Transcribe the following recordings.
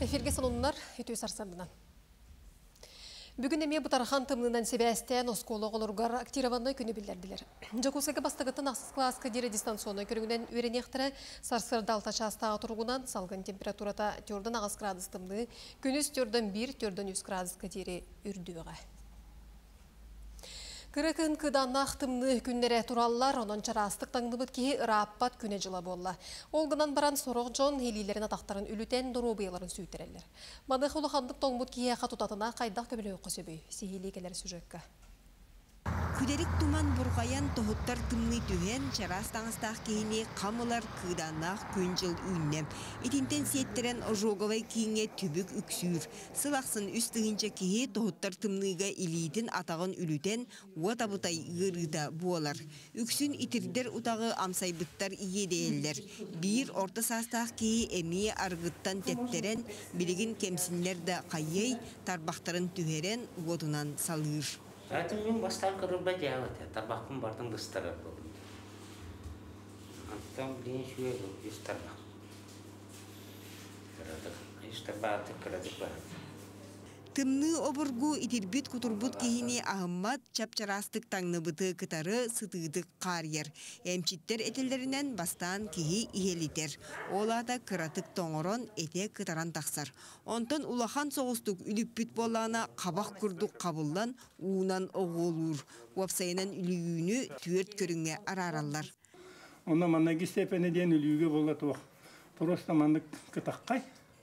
эфирге салонlar үтүү сарсандынан. Бүгін эме бұтархан тымнынан себәстен осколы олырғар актированной күні білдерділер. Жакусайга бастығыттың ақсыз класска дере дистанционной көрігінен өренектірі сарсырда алта частаға тұрғынан салғын температурата төрден ағыз градус тымны, күніс төрден 1-3 градусқа дере үрдіуға. Кырыкын кыданнах тымны күннере тураллар, онон чарастык таңдыбыт ки ыраппат күне жыла болла. Олгынан баран сорок жон хелилерин атақтарын үлітен дұрубияларын сүйтерелер. Мадық улахандык тоңбут ки яқа тутатына қайдақ көмілі өққы сөбүй. Сихили келер сюжетка. Күдерік туман бұрғаян тоғыттар тымны түйен чарастаңыстақ кейіне қамылар кыданнақ күн жыл үйіннем. Етінтен сеттерен ожоғалай кейінге түбік үксүйір. Сылақсын үстігінче кейі тоғыттар тымныға илейтін атағын үлітен уатабытай ғырыда буалар. Үксін итірдер утағы амсайбыттар иедеелдер. Bir орта састақ кейі әмие арғыттан тептерен білігін кемсінлерді қайей тарбақтарын түхерен уотынан салыр. Айтым мен бастан кырылба жауат, тарбақпын бардың дыстарар болым. Антам дейін шуе жүз тарбақ. Кырадық барды. Тымны обыргу итирбит кутурбут кейіне ағыммат чапчарастық таңныбыты кытары сытыдық қарьер. Әмчиттер этелерінен бастан кейі ихелитер. Олада кыратық тоңырон эте кытаран тақсар. Онтан улахан соғыстық үліппіт болана қабақ күрдік қабылдан уынан оғылыр. Уапсайынан үлігіні түйерт көріңе араралар. Онда маннаги степені ден үліге болады оқ. Просто маннық кытаққай.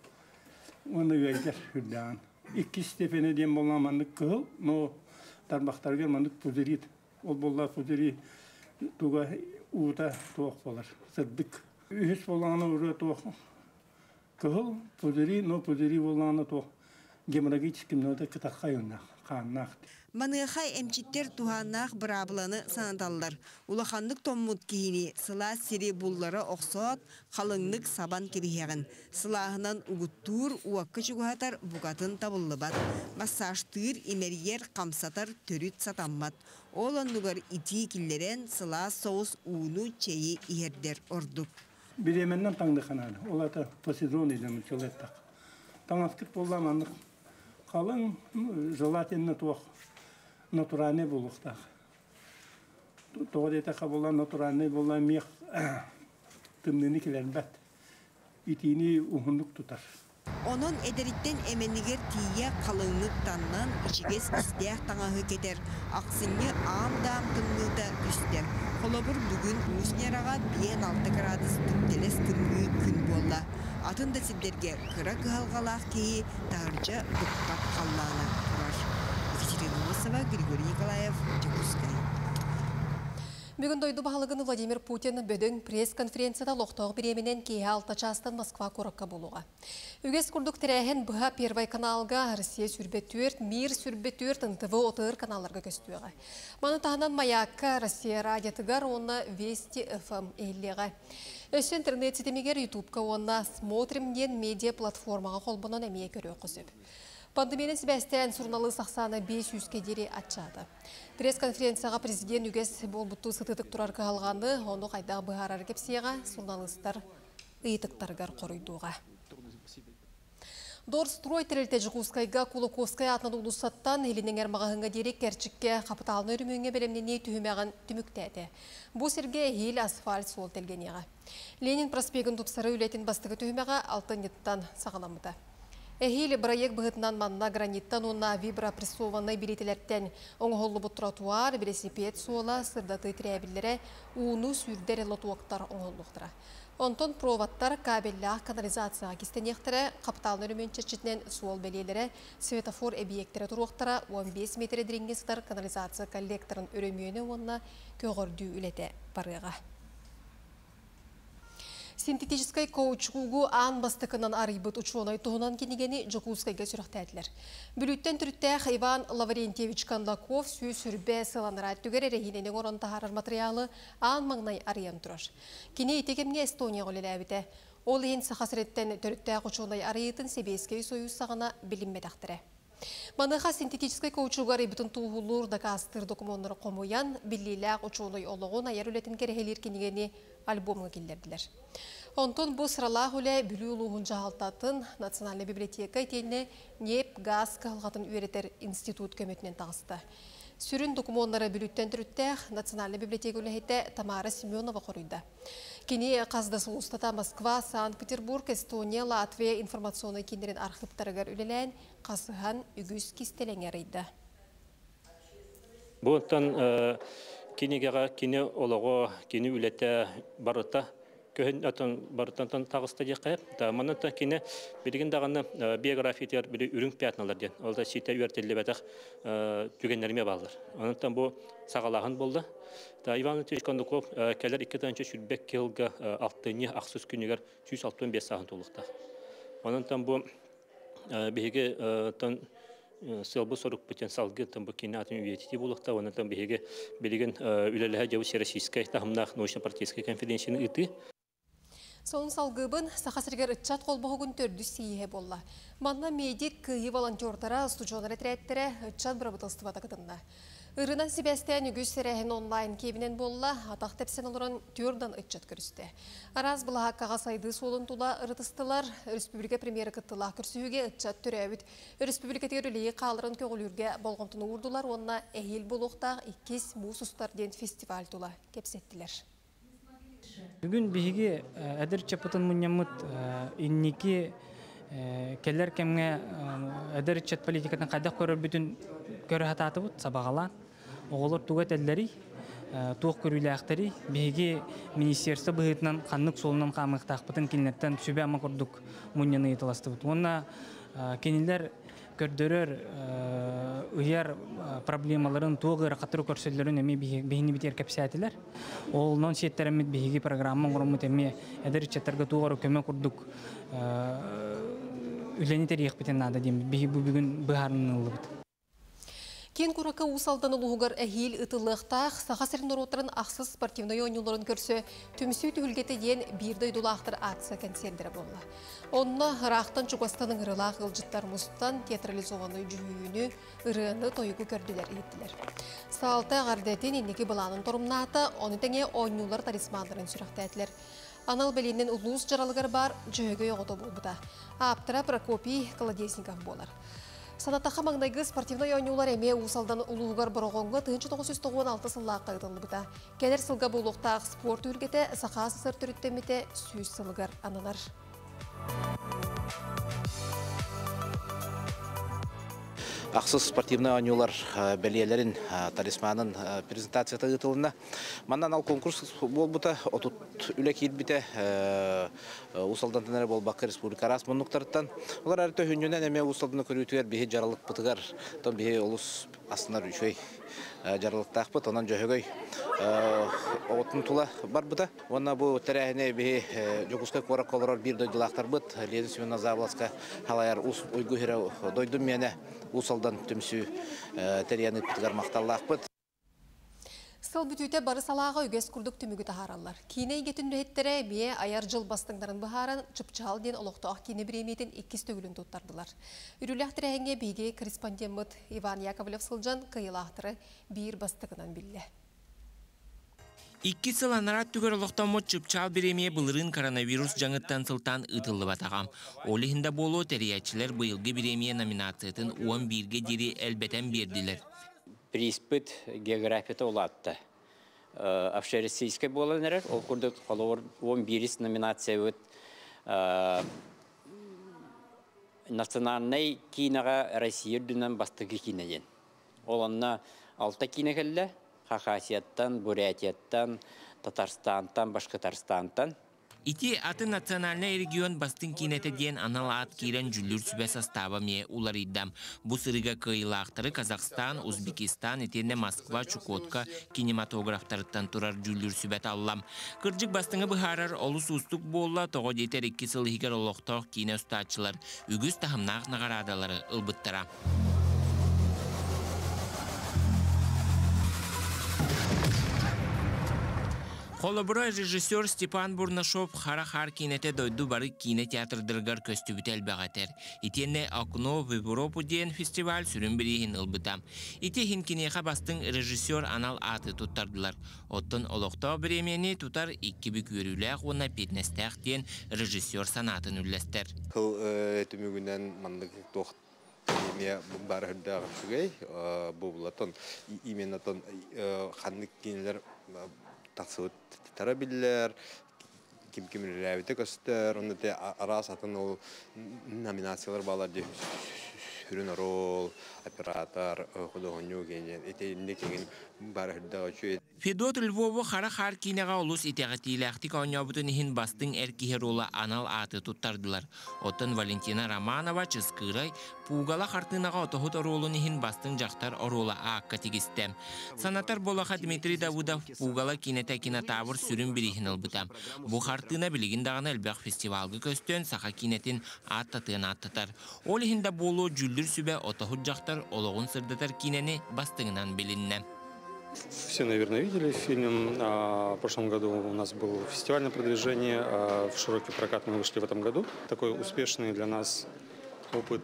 Оны өйдер үрдіған. İki stepene diyen bolamanlık kıl, no darbaktar gelmanlık puzeri, ol bolla puzeri tuğa uğda tuğ bolar, sırdık. Ühes bolağına uğra tuğ kıl, puzeri, no puzeri bolağına tuğ. Gemragi çıkımda da kıtakay onnak, kannak. Manıqay emçittер tuhanaq bırabılanı sanadallar. Ulaqanlık tommut kihini sıla siri bulları oqsot, qalınlık saban kirihegin. Sılahынан uğuttur, uaqqa çuguhatar bugatın tabıllıbat. Massajtır, imeriyer, kamsatar, törüt satammat. Olanlıgar iti killeren sıla soğuz uğunu çeyi iherder orduk. Bir emenden tanıdı kanalı. Ola da posidron edilmiş yol ettik. Tanıskıt bollamanlık. Қалың желательно туақ натуральный болуқтақ. Тоғыр етеқа болла натуральный болла мех тымныны келер бәт. Итini ұғындық тұтар. Onun ederitten emenigер тие қалыңлықтаннан içiges isteyaq tаңағы кетер. Ақсыны ам-дам тымныда үстер. Қолабыр бүгін үснераға 5-6 градус түптелес күнгі күн болла. Атында сіздерге қыра қығалғалақ кейі тағыржа бұқпат қаллағына тұрар. Екатерина Лосова, Григорий Николаев, Жакускай. Бүгін дойды бағалығыны Владимир Путин бөдің пресс-конференцияда лоқтағы біременен кейі 6 частан Москва қорыққа болуға. Үгес күрдік тірәхен бұға Первай каналға Россия сүрбет-түрт, Мир сүрбет-түрт, НТВ отығыр каналарға көстуіға. Маны тағынан Маякка, Россия радиотығар, оны Вести ФМ ейлеға. Өсі интернет-сетемегер ютубқа оны Смотрим-ден медиа-платформаға қолбынан әмейе көрі құзып. Пандемияның себәстен сұрналы сақсаны 500-ке дере атшады. Пресс-конференцияға президент үгес болбұтты сытытық тұрарға алғаны, оны қайдағы бұғарар кепсияға сұрналыстар ұйтықтарғар қорыйдуға. Дорстрой тірілті Жығускайға Кулаковскай атнады ұлысаттан елінің әрмағағынға дерек кәрчікке қапыталыны үріміңе бәлемнене түйімеғін түміктәді. Бұл серге ел асфальт сол телгенеға. Ленин проспегін тұпсары үлетін бастығы түйімеға алтын еттан сағаламыды. Эхили проект бұғытынан манна граниттан онна вибропрессованный билетелерттен оңғолы бұт тротуар, велосипед суола, сырдаты тірәбілері, уыну сүрдер лотуақтар оңғолуқтыра. Онтон проваттар кабеллях канализацияға кестенектері, қапталын өрімен чәрчетінен суол бәлелері, светофор объекттері тұруқтыра 15 метр дірінгесітар канализация коллекторын өрімені онна көгірді үлеті барыға. Синтетической каучугу ан бастықынан арыбыт учуонай туғынан кенегені Жакускайға сүріқтәділер. Бүліттен түрттәқ Иван Лаврентьевич Кандаков сүрбе сыланыра түгер әрегененің орын тағарар материалы ан маңнай арыян тұрар. Кене етекемге Эстония ғолелі әбіті. Ол ең сақасыреттен түрттәқ учуонай арыйтын Себейскай союз сағына білінмедақтыры. Маныха синтетической каучугар ибытын туғылыр дакастыр документары қомуян, биллиләк учуылой олығын аяр үлетін керехелер кенегені альбомға келдерділер. Онтон бұл сыралақ үлі бүлі ұлығын жағалтатын Национальный библиотека етені неп газ қағылғатын үйретер институт көметінен тағысты. Сүрін документтары бүліттен түріттәқ Национальный библиотека үліхетті Тамара Семенова қорыйды. Кені қазды сұлыстата Москва, Санкт-Петербург, Эстония, Латвия информационный кендерін архивтарығар үлілән қасыған үгіз кестелеңерейді. Бұнтан кенегеға кені олығы, кені үлетті барыта, көйін атын барытантан тағысты деқайып. Манаттан кені білген дағаны биографиятер білі үрінг пиятналар ден. Олда сита үйертелі бәтіқ түгенлеріме балдар. Анаттан бұл сағалағын болды. Иван Ильич Кондуков кәлер 2-ші шүрбек келгі 6-ні ақсыз күнігер 165 сағын толықта. Анаттан бұл бейге сылбы сорық бүтен салғы бұл кені атын үйететі болықта. Анаттан бейге білген үлеліға жауы Российскай тағымнақ научно-партийскай конференцияны үті. Соның салғыбын сақасыргер үтчат қолбығы күн төрді сейе болла. Манна медик күйі волонтертара студионар әтірәттірі үтчат бірабытылсты батақытында. Үрінан Себастьян үгіз сәрәхін онлайн кебінен болла, атақ тәпсен олырын түрдан үтчат көрісті. Араз бұлаға қаға сайды солын тула ұрытыстылар, Республика премьері күттілақ күрсіуге үтчат түрі әуіт. Республика тегірілігі қалырын көгілерге болғымтыны ұрдылар, онына әйел болуқтақ 2 мұсыстар ден фестиваль тула кепсеттілер. Бүгін бігі әдір чапытын мұнямыт иннекі келер кемге әдір чат политикатын қайдақ көрір бүтін көрі хататы бұд сабағалан. Оғылыр туғат әлдері, туық көрілі ақтары бігі министерство бұғытынан қанық солынан қамықтақ бұтын кенлерттен сөбе ама құрдық мұнияны етіласты бұд. Онына кенелер көрдірер ұяр проблемаларын туғыр қатыру көрселерін әме бейіні бітер кәпсәтілер. Ол нон сеттерімет бейгі программын ғырымыт әме әдір чаттарға туғыры көме құрдық үләні тәрек бітен нады дейм. Бейгі бүгін бұғарының ұлы бұд. Кен куракка усалдан улугар әхил ытылықтақ, сақасырын ұротырын ақсыз спортивной ойнуларын көрсі, түмсі түгілгеті ден бірді үйдулақтыр акция концердері болла. Онына рақтан Чугастаның ырылақ ғылжыттар мұстан театрализованы жүйіні ырыны тойығы көрділер еттілер. Салта ғардетін енекі бұланын тұрымнаты, оны тәңе ойнулар тарисмандарын сүріқті әтілер. Анал бәлінен ұлуыз жаралығар бар жүйігі оғыды болбыда. Аптыра Прокопий Колодесников болар. Санаттақа маңдайғы спортивной ойнулар әме ұсалдан ұлуғар бұрғонғы 1996 сыллаққа ұтылы бұта. Кәдер сылға болуқтақ спорт үргеті сақасы сыр түріттеметі сүйіз сылығар ананар. Ақсыз спортивный ойнулар бәлиелерін тарисманын презентацията ұтылына. Маннан ал конкурс бол бұта, отут үлек елбіте ұсалдан тәнәрі бол бақы республика рас мұнықтарыттан. Олар әрті хүнінен әме ұсалданы көрітігер бейі жаралық бұтығар, тон бейі олыс астынар үшөй жарылықтақ бұт, онан жөйгөй отын тула бар бұта. Онна бұл тәрәхіне бейі жоғысқа қорак олар бір дойдылақтар бұт. Ленин Семена Завласка халайар ойгу хері дойдым мені ұсалдан түмсі тәрияны бұтығар мақталлақ бұт. Сыл бүтүйте бары салаға үгес күрдік түмігі тахаралар. Кейіне егетін рейттері бе аяр жыл бастыңдарын бұхаран чыпчал ден олықты ақ кейіне біремейтін 2 төгілін тұттардылар. Үрілі ақтырәңе бейге корреспондент Иван Яковлев сылжан қиыл ақтыры бір бастығынан білі. 2 сыл анарат түгер олықтамыт чыпчал біреме бұлырын коронавирус жаңыттан сылтан ұтылы батағам. Олығында болу тәриятчілер бұйылғы біреме номинациятын 11-ге дері әлбәтен берділер. Приспыт географията олатты. Общероссийская была, наверное, ол курдык холор 11 номинация өт. Национальный киноға Россия дүнен бастығы кинеден. Оланна 6 кинегелі, Хакасияттан, Бурятияттан, Татарстантан, Башкортостантан. Ити аты национальный регион бастың кинеті ден аналаат кейрен жүлір сүбе состава ме улар иддам. Бұ сырыға кыйлақтары Казахстан, Узбекистан, етенде Москва, Чукотка кинематографтарыттан тұрар жүлір сүбет аллам. Кырджик бастыңы бұхарар олыс ұстық болла тоғы детер 2 сыл хигер олықтақ кине ұстатчылар. Үгіз тахымнақ нағарадалары ылбыттара. Холобура режиссер Степан Бурнашов хара-хар кинете дойду бары кине театрдыргар көстүбүт элбегатер. Итенне «Окно в Европу» ден фестиваль сүрін бірейін ылбытам. Ите хин кинеха бастың режиссер анал аты туттардылар. Оттын олоқта премияны тутар 2 бүк өрүләк оны петнестәк ден режиссер санатын үлләстер. Кыл түмігінен мандық тоқ премия бар хүрдәғыр сүгей. Бұлатын именно тон қандық кинелер тақсығыт тарабиллер, ким-ким рәвіті көстер, оны те арас атын ол номинациялар балар де сүрін рол, оператор, құдығыню кенен, етейінде кеген бар хүрдәғыр чөйет. Федот Львову хара-хар кинеға олус итәғатиләқтік ауынябытын ехін бастың әркихер ола анал аты туттардылар. Оттын Валентина Романова чыскырай пугала хартынаға отохут оролын ехін бастың жақтар орола аққа тегістем. Санатар болаға Дмитрий Давудов пугала кинеті кинотавыр сүрін бірейін ылбытам. Бұ хартына білігін дағын әлбәқ фестивалғы көстен сақа кинетін аттатын аттатар. Ол ехінде болу жүлдір сүбе отохут жақтар олығын сырдатар кинені бастыңынан білінне. Все, наверное, видели фильм. В прошлом году у нас было фестивальное продвижение. В широкий прокат мы вышли в этом году. Такой успешный для нас опыт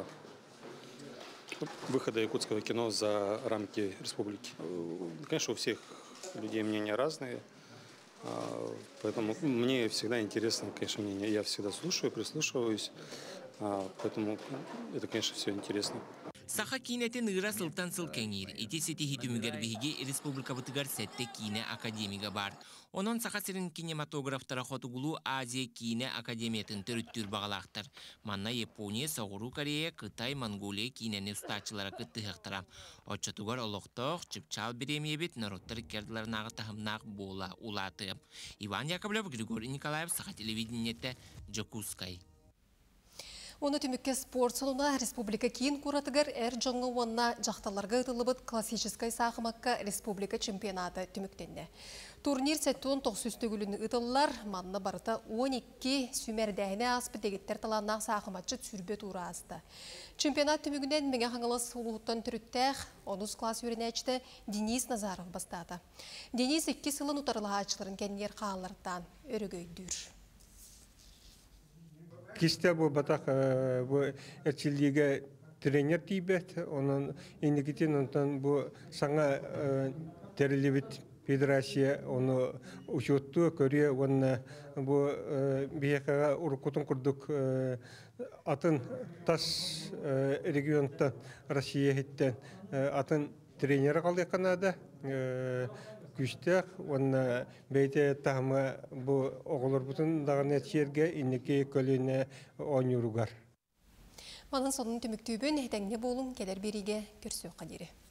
выхода якутского кино за рамки республики. Конечно, у всех людей мнения разные. Поэтому мне всегда интересно, конечно, мнение. Я всегда слушаю, прислушиваюсь. Поэтому это, конечно, все интересно. Саха кинетін ұйра сылтан сыл кәңір. Ити сетихи түмігер бейге республика бұтығар сәтті кине академига бар. Онын саха сірін кинематографтара хотугулу Азия кине академиятын түріттір бағалақтар. Манна Япония, Сауғыру Корея, Қытай, Монголия кинені ұстачылара күттіғықтара. Отчатугар олықтық, чыпчал беремие бет народтар керділернағы тахымнақ бола улаты. Иван Яковлев, Григорий Николаев, Саха телевидениетті Джакускай. Оны түмікке спорт салуна республика кейін құратығыр әр жоңғы онына жақталарға ұтылыбыт классическай сақымаққа республика чемпионаты түміктенді. Турнир сәттуын 900 күліні ұтылылар, манны барыта 12 сүмердәйіне аспы дегеттер таланнақ сақыматшы түрбе тура асты. Чемпионат түмігінен меңе қаңылыс ұлғыттан түріттәқ 10 класс өрінәчті Денис Назаров бастады. Денис 2 сылын ұтарылға ачыларын кәнер қағалардан өрігөйдір. Кисте bu batak bu erçilliğe trener tibet onun indikiten ondan bu sana terlibit federasiya onu uçuttu Koreya onun bu biyakaga urukutun kurduk atın tas regiondan Rusya'ya hitten atın treneri kaldı Kanada güçtük onun beyte tahma bu oğullar bütün dağın çerge indiki kölüne oynuyorlar. Manın sonun tümüktübün etenge bolun keder biriге көрсөк қадері.